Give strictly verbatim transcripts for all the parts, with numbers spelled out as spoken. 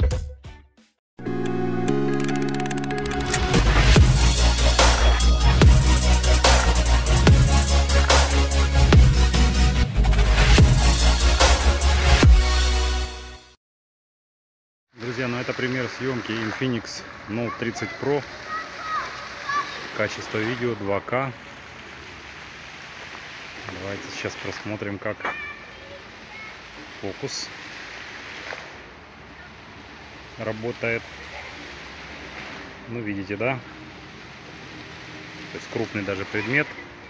Друзья, ну это пример съемки Infinix Note тридцать Pro. Качество видео два ка. Давайте сейчас просмотрим, как фокус работает. Ну, видите, да? То есть крупный даже предмет.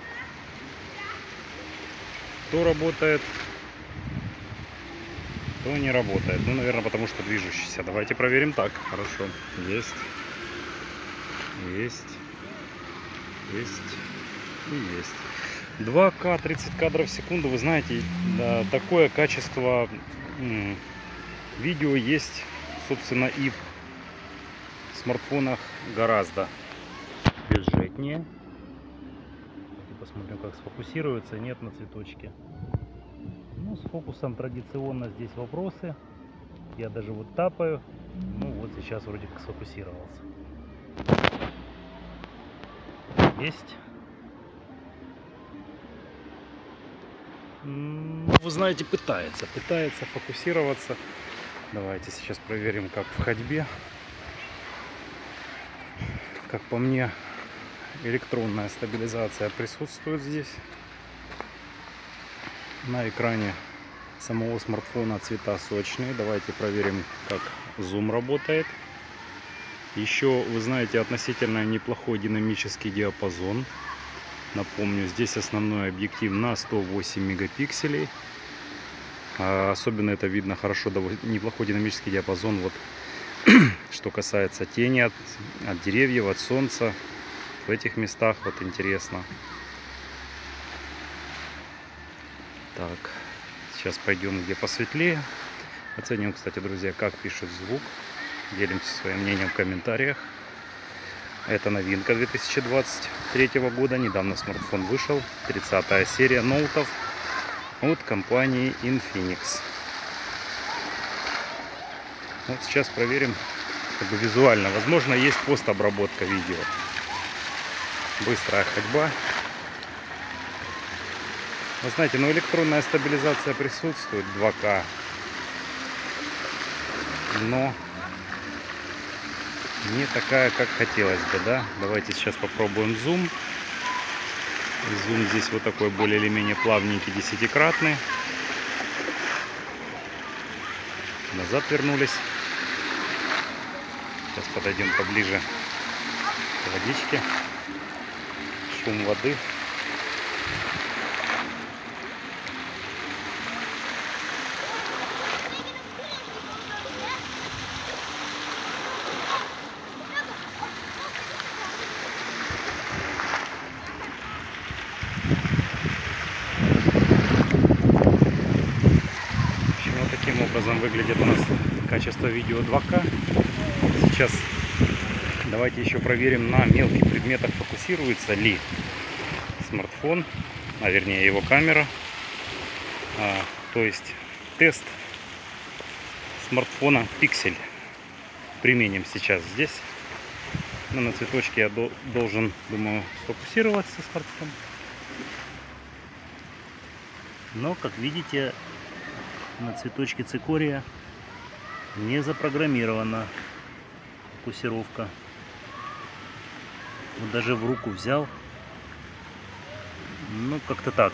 То работает, то не работает. Ну, наверное, потому что движущийся. Давайте проверим так. Хорошо. Есть. Есть. Есть. И есть. два ка, тридцать кадров в секунду. Вы знаете, да, такое качество м, видео есть, собственно, и в смартфонах гораздо бюджетнее. Давайте посмотрим, как сфокусируется. Нет на цветочке. Ну, с фокусом традиционно здесь вопросы. Я даже вот тапаю. Ну, вот сейчас вроде как сфокусировался. Есть. Вы знаете, пытается, пытается фокусироваться. Давайте сейчас проверим, как в ходьбе. Как по мне, электронная стабилизация присутствует здесь. На экране самого смартфона цвета сочные. Давайте проверим, как зум работает. Еще, вы знаете, относительно неплохой динамический диапазон. Напомню, здесь основной объектив на сто восемь мегапикселей. Особенно это видно хорошо, неплохой динамический диапазон. Вот что касается тени от, от деревьев, от солнца. В этих местах вот интересно. Так, сейчас пойдем где посветлее. Оценим, кстати, друзья, как пишет звук. Делимся своим мнением в комментариях. Это новинка две тысячи двадцать третьего года. Недавно смартфон вышел. тридцатая серия ноутов от компании Infinix. Вот сейчас проверим как бы визуально. Возможно, есть постобработка видео. Быстрая ходьба. Вы знаете, но электронная стабилизация присутствует, два ка. Но не такая, как хотелось бы, да? Давайте сейчас попробуем зум. Зум здесь вот такой более или менее плавненький, десятикратный. Назад вернулись. Сейчас подойдем поближе к водичке. Шум воды. Таким образом выглядит у нас качество видео два ка. Сейчас давайте еще проверим, на мелких предметах фокусируется ли смартфон, а вернее его камера. А, то есть тест смартфона Pixel применим сейчас здесь. Но на цветочке я до, должен, думаю, сфокусироваться смартфон. Но, как видите, на цветочке цикория не запрограммирована фокусировка. Вот даже в руку взял. Ну, как-то так.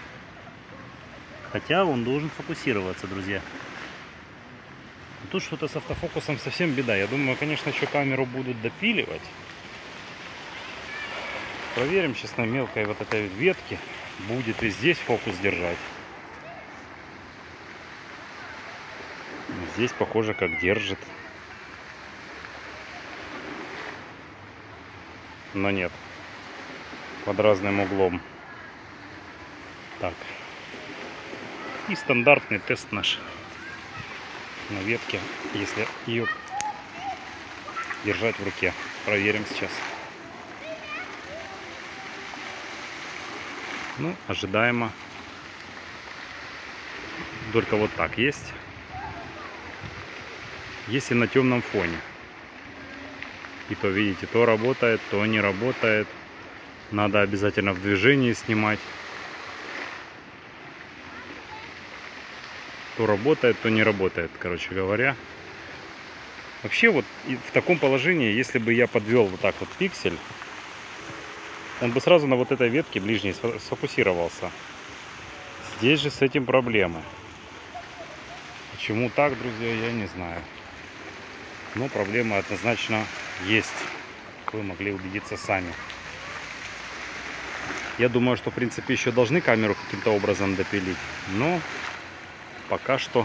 Хотя он должен фокусироваться, друзья. Тут что-то с автофокусом совсем беда. Я думаю, конечно, еще камеру будут допиливать. Проверим сейчас на мелкой вот этой ветке, будет ли здесь фокус держать. Здесь похоже, как держит. Но нет. Под разным углом. Так. И стандартный тест наш на ветке, если ее держать в руке. Проверим сейчас. Ну, ожидаемо. Только вот так есть. если на темном фоне. И то, видите, то работает, то не работает. Надо обязательно в движении снимать. То работает, то не работает, короче говоря. Вообще вот в таком положении, если бы я подвел вот так вот пиксель, он бы сразу на вот этой ветке ближней сфокусировался. Здесь же с этим проблемы. Почему так, друзья, я не знаю. Но проблемы однозначно есть. Вы могли убедиться сами. Я думаю, что в принципе еще должны камеру каким-то образом допилить. Но пока что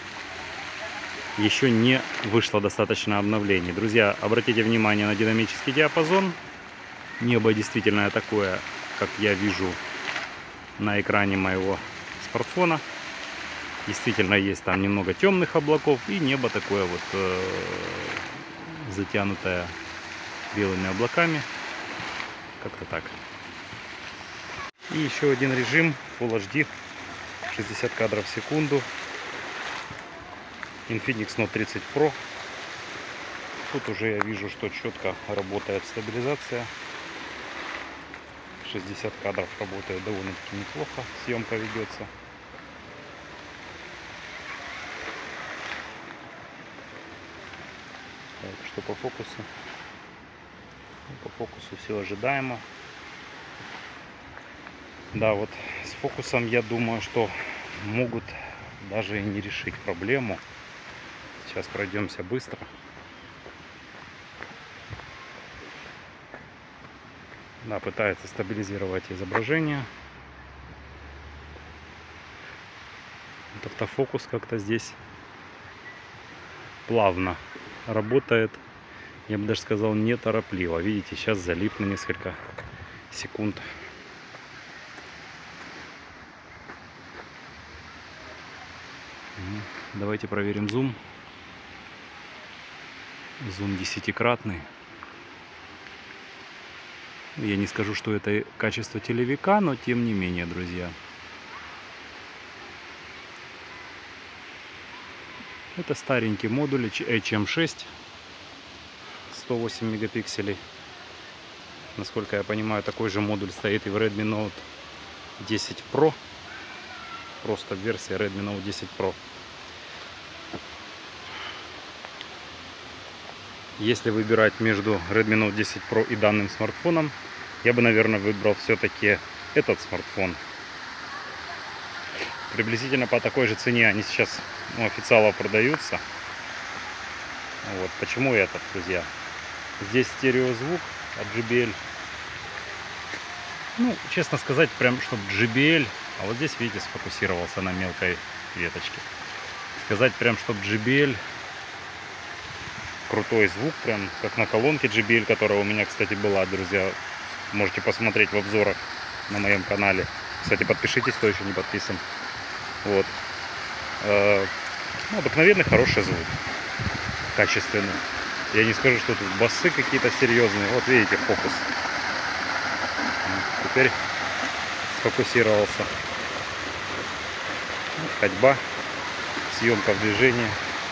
еще не вышло достаточно обновлений. Друзья, обратите внимание на динамический диапазон. Небо действительно такое, как я вижу на экране моего смартфона. Действительно есть там немного темных облаков, и небо такое вот э, затянутое белыми облаками. Как-то так. И еще один режим Full эйч ди, шестьдесят кадров в секунду. Infinix Note тридцать Pro. Тут уже я вижу, что четко работает стабилизация. шестьдесят кадров работает довольно-таки неплохо. Съемка ведется. Так, что по фокусу? По фокусу все ожидаемо. Да, вот с фокусом я думаю, что могут даже и не решить проблему. Сейчас пройдемся быстро. Да, пытается стабилизировать изображение. Вот автофокус как-то здесь плавно работает. Я бы даже сказал, неторопливо. Видите, сейчас залип на несколько секунд. Давайте проверим зум. Зум десятикратный. Я не скажу, что это качество телевика, но тем не менее, друзья. Это старенький модуль эйч эм шесть. сто восемь мегапикселей. Насколько я понимаю, такой же модуль стоит и в Redmi Note десять Pro. Просто версия Redmi Note десять Pro. Если выбирать между Redmi Note десять Pro и данным смартфоном, я бы, наверное, выбрал все-таки этот смартфон. Приблизительно по такой же цене они сейчас у официалов продаются. Вот. Почему этот, друзья? Здесь стереозвук от джей би эл. Ну, честно сказать, прям чтобы джей би эл. А вот здесь, видите, сфокусировался на мелкой веточке. Сказать прям, чтобы джей би эл. Крутой звук, прям как на колонке джей би эл, которая у меня, кстати, была, друзья. Можете посмотреть в обзорах на моем канале. Кстати, подпишитесь, кто еще не подписан. Вот. Э, ну, обыкновенный хороший звук. Качественный. Я не скажу, что тут басы какие-то серьезные. Вот видите, фокус. Теперь сфокусировался. Ходьба. Съемка в движении.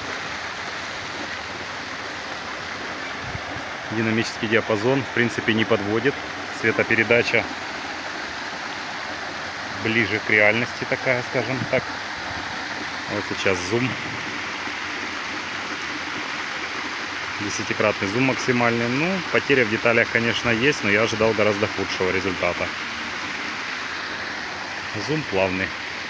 Динамический диапазон, в принципе, не подводит. Светопередача ближе к реальности такая, скажем так. Вот сейчас зум. Десятикратный зум максимальный. Ну, потеря в деталях, конечно, есть, но я ожидал гораздо худшего результата. Зум плавный.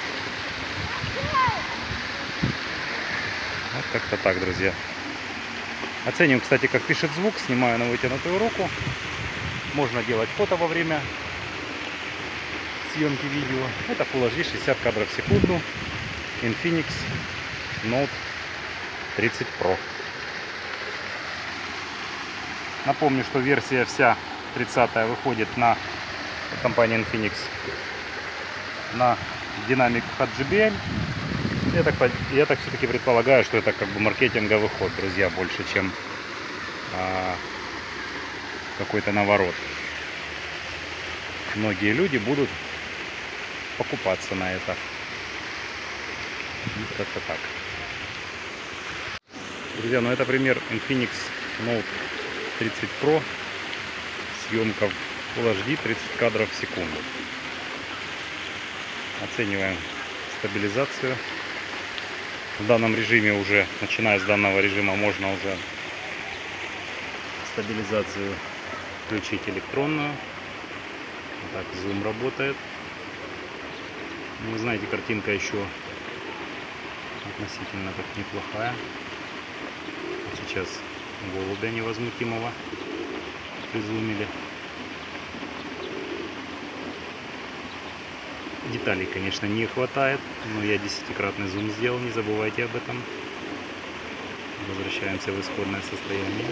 Вот как-то так, друзья. Оценим, кстати, как пишет звук. Снимаю на вытянутую руку. Можно делать фото во время съемки видео. Это Full эйч ди, шестьдесят кадров в секунду. Infinix Note тридцать Pro. Напомню, что версия вся тридцатая выходит на компании Infinix на динамиках от джей би эл. Я так, я так все-таки предполагаю, что это как бы маркетинговый ход, друзья, больше, чем а, какой-то наворот. Многие люди будут покупаться на это. Как-то так. Друзья, ну это пример Infinix Note тридцать Pro. Съемка в Full эйч ди, тридцать кадров в секунду. Оцениваем стабилизацию. В данном режиме уже, начиная с данного режима, можно уже стабилизацию включить электронную. Так, зум работает. Вы знаете, картинка еще относительно так неплохая. Сейчас голубя невозмутимого призумили. Деталей, конечно, не хватает, но я десятикратный зум сделал, не забывайте об этом. Возвращаемся в исходное состояние.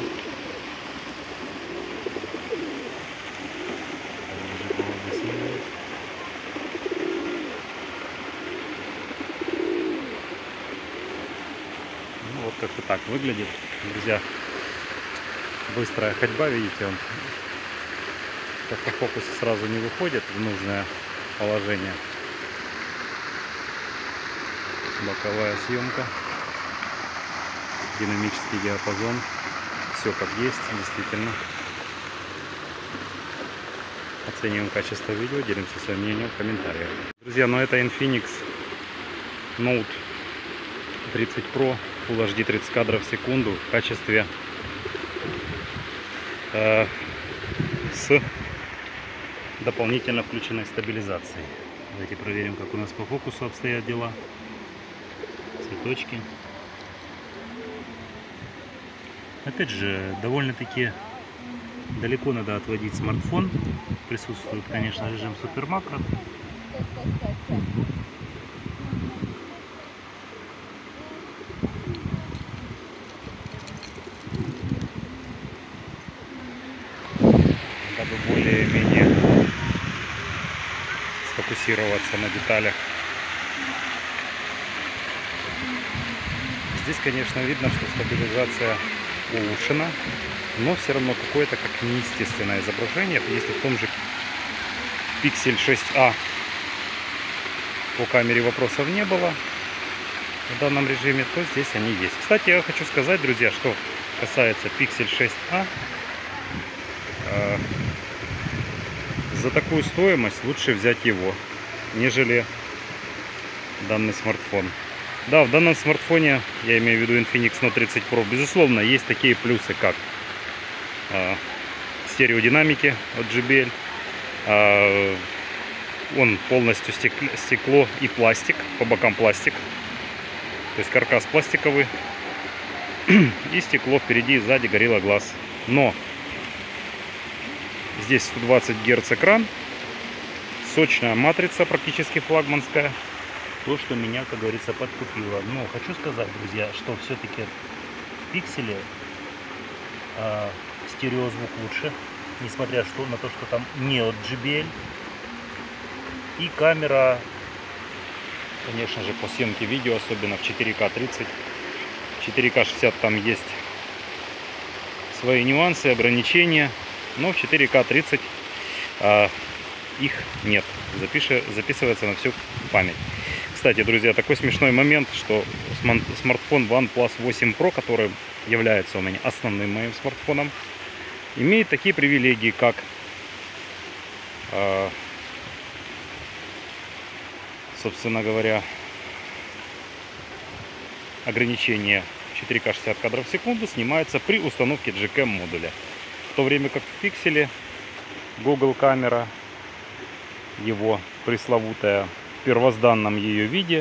Ну, вот как-то так выглядит, друзья. Быстрая ходьба, видите, он как по фокусу сразу не выходит в нужное положение. Боковая съемка, динамический диапазон, все как есть, действительно. Оцениваем качество видео, делимся своим мнением в комментариях. Друзья, ну это Infinix Note тридцать Pro Full эйч ди тридцать кадров в секунду в качестве э, с дополнительно включенной стабилизацией. Давайте проверим, как у нас по фокусу обстоят дела. Цветочки. Опять же, довольно-таки далеко надо отводить смартфон. Присутствует, конечно, режим супер макро. Дабы более-менее сфокусироваться на деталях. Здесь, конечно, видно, что стабилизация улучшена, но все равно какое-то как неестественное изображение. Если в том же Pixel шесть а по камере вопросов не было в данном режиме, то здесь они есть. Кстати, я хочу сказать, друзья, что касается Pixel шесть а, э, за такую стоимость лучше взять его, нежели данный смартфон. Да, в данном смартфоне, я имею в виду Infinix Note тридцать Pro, безусловно, есть такие плюсы, как э, стереодинамики от джей би эл. Э, он полностью стекло, стекло и пластик, по бокам пластик. То есть каркас пластиковый. И стекло впереди и сзади, Gorilla Glass. Но здесь сто двадцать герц экран, сочная матрица, практически флагманская. То, что меня, как говорится, подкупило. Но хочу сказать, друзья, что все-таки в пикселе э, стереозвук лучше, несмотря что, на то, что там не от джей би эл. И камера, конечно же, по съемке видео, особенно в четыре ка тридцать, четыре ка шестьдесят, там есть свои нюансы, ограничения, но в четыре ка тридцать э, их нет. Запиши, записывается на всю память. Кстати, друзья, такой смешной момент, что смартфон OnePlus восемь Pro, который является у меня основным моим смартфоном, имеет такие привилегии, как э, собственно говоря, ограничение четыре ка шестьдесят кадров в секунду снимается при установке джи кэм модуля. В то время как в пикселе Google камера, его пресловутая, в первозданном ее виде,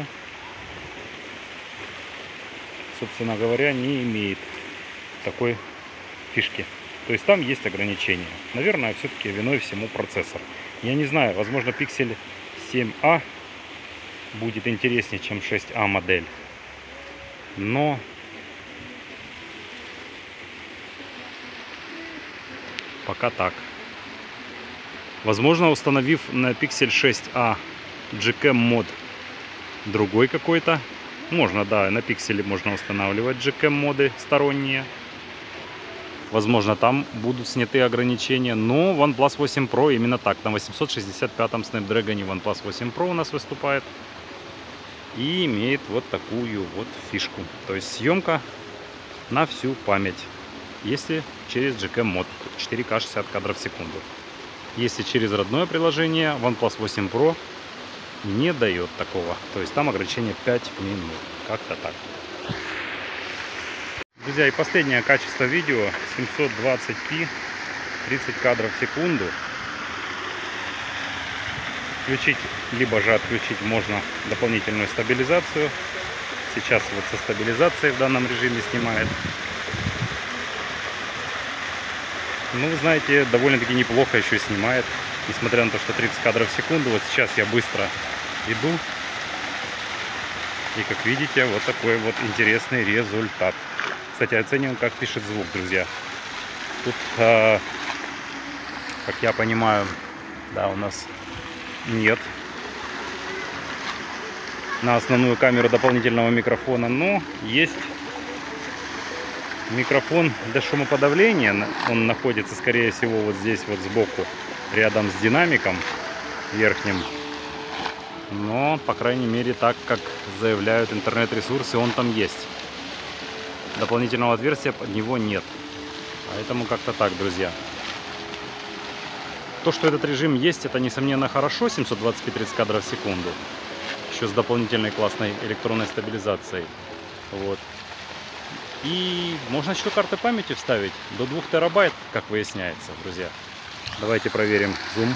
собственно говоря, не имеет такой фишки. То есть там есть ограничения. Наверное, все-таки виной всему процессор. Я не знаю, возможно, Pixel семь а будет интереснее, чем шесть а модель. Но пока так. Возможно, установив на Pixel шесть а джи кэм мод другой какой-то. Можно, да, на пикселе можно устанавливать джи кэм моды сторонние. Возможно, там будут сняты ограничения. Но OnePlus восемь Pro именно так. На восемьсот шестьдесят пятом Snapdragon OnePlus восемь Pro у нас выступает. И имеет вот такую вот фишку. То есть съемка на всю память. Если через джи кей мод четыре ка шестьдесят кадров в секунду. Если через родное приложение, OnePlus восемь про не дает такого. То есть там ограничение пять минут. Как-то так. Друзья, и последнее качество видео семьсот двадцать пи, тридцать кадров в секунду. Включить, либо же отключить можно дополнительную стабилизацию. Сейчас вот со стабилизацией в данном режиме снимает. Ну, вы знаете, довольно-таки неплохо еще снимает. Несмотря на то, что тридцать кадров в секунду. Вот сейчас я быстро иду. И как видите, вот такой вот интересный результат. Кстати, оцениваем, как пишет звук, друзья. Тут, э, как я понимаю, да, у нас нет на основную камеру дополнительного микрофона, но есть микрофон для шумоподавления. Он находится, скорее всего, вот здесь вот сбоку, рядом с динамиком верхним. Но, по крайней мере, так как заявляют интернет-ресурсы, он там есть. Дополнительного отверстия под него нет. Поэтому как-то так, друзья. То, что этот режим есть, это, несомненно, хорошо. семьсот двадцать пи, тридцать кадров в секунду. Еще с дополнительной классной электронной стабилизацией. Вот. И можно еще карты памяти вставить до двух терабайт, как выясняется, друзья. Давайте проверим зум.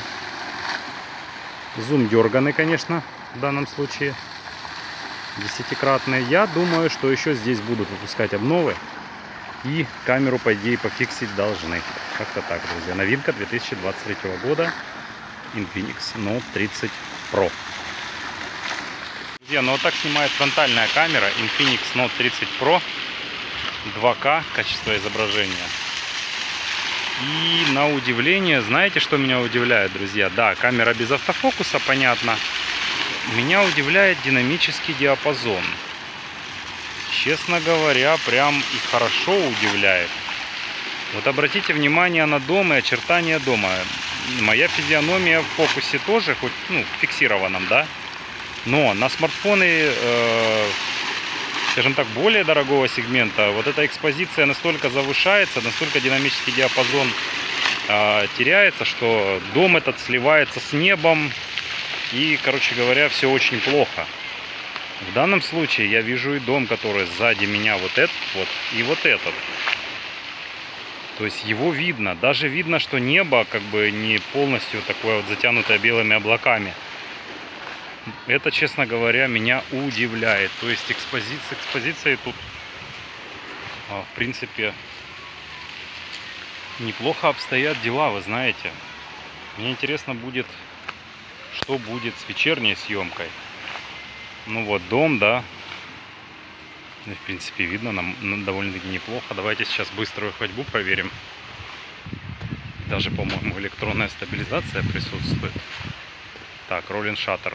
Зум дерганый, конечно, в данном случае. Десятикратный. Я думаю, что еще здесь будут выпускать обновы. И камеру, по идее, пофиксить должны. Как-то так, друзья. Новинка две тысячи двадцать третьего года. Infinix Note тридцать про. Друзья, ну вот так снимает фронтальная камера Infinix Note тридцать про. два ка качество изображения. И на удивление, знаете, что меня удивляет, друзья? Да, камера без автофокуса, понятно. Меня удивляет динамический диапазон. Честно говоря, прям и хорошо удивляет. Вот обратите внимание на дом и очертания дома. Моя физиономия в фокусе тоже, хоть, ну, фиксированном, да? Но на смартфоны, э, скажем так, более дорогого сегмента, вот эта экспозиция настолько завышается, настолько динамический диапазон э, теряется, что дом этот сливается с небом. И, короче говоря, все очень плохо. В данном случае я вижу и дом, который сзади меня, вот этот вот, и вот этот. То есть его видно. Даже видно, что небо как бы не полностью такое вот затянутое белыми облаками. Это, честно говоря, меня удивляет. То есть экспозиция, экспозицией тут, в принципе, неплохо обстоят дела, вы знаете. Мне интересно будет, что будет с вечерней съемкой. Ну вот дом, да. В принципе, видно нам довольно-таки неплохо. Давайте сейчас быструю ходьбу проверим. Даже, по-моему, электронная стабилизация присутствует. Так, роллинг шаттер.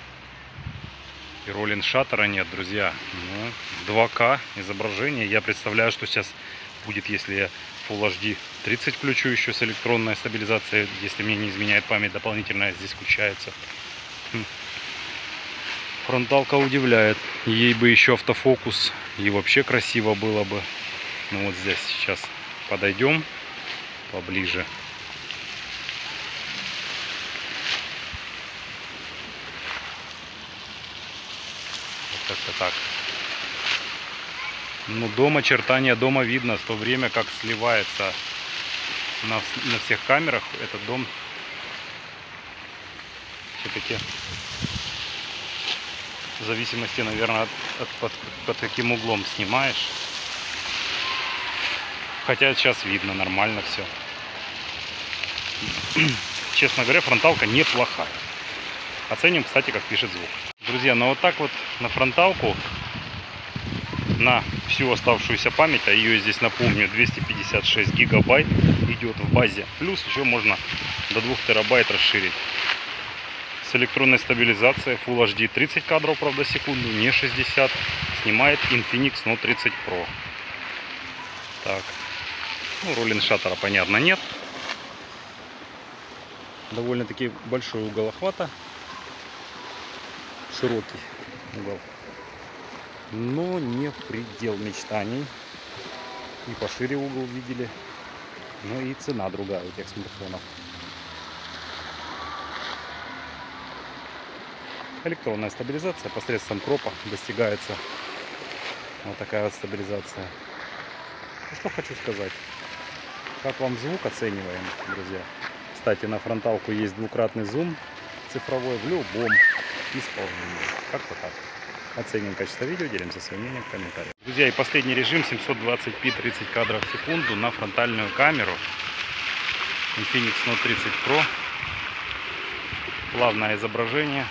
И роллинг шаттера нет, друзья. Ну, два ка изображение. Я представляю, что сейчас будет, если я Full эйч ди тридцать включу еще с электронной стабилизацией, если мне не изменяет память, дополнительная здесь включается. Хм. Фронталка удивляет. Ей бы еще автофокус, и вообще красиво было бы. Ну вот здесь сейчас подойдем поближе. Вот как-то так. Ну, дом, очертания дома видно, в то время как сливается на, на всех камерах этот дом. Все-таки в зависимости, наверное, от, от под, под каким углом снимаешь. Хотя сейчас видно нормально все. Честно говоря, фронталка неплохая. Оценим, кстати, как пишет звук. Друзья, ну вот так вот на фронталку, на всю оставшуюся память, а ее здесь, напомню, двести пятьдесят шесть гигабайт идет в базе. Плюс еще можно до двух терабайт расширить. С электронной стабилизацией Full эйч ди тридцать кадров, правда, в секунду, не шестьдесят. Снимает Infinix Note тридцать про. Так. Ну, роллинг шаттера, понятно, нет. Довольно-таки большой угол охвата. Широкий угол. Но не предел мечтаний. И пошире угол видели. Ну и цена другая у тех смартфонов. Электронная стабилизация посредством кропа достигается. Вот такая вот стабилизация. Ну, что хочу сказать. Как вам звук, оцениваем, друзья. Кстати, на фронталку есть двукратный зум цифровой в любом исполнении. Как-то так. Оценим качество видео, делимся своим мнением в комментариях. Друзья, и последний режим семьсот двадцать пи тридцать кадров в секунду на фронтальную камеру Infinix Note тридцать Pro. Плавное изображение.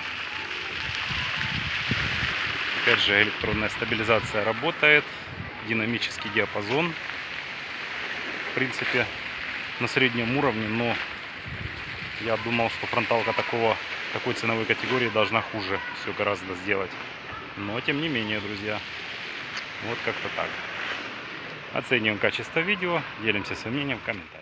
Опять же, электронная стабилизация работает. Динамический диапазон. В принципе, на среднем уровне, но я думал, что фронталка такого, такой ценовой категории должна хуже все гораздо сделать. Но, тем не менее, друзья, вот как-то так. Оцениваем качество видео, делимся своим мнением в комментариях.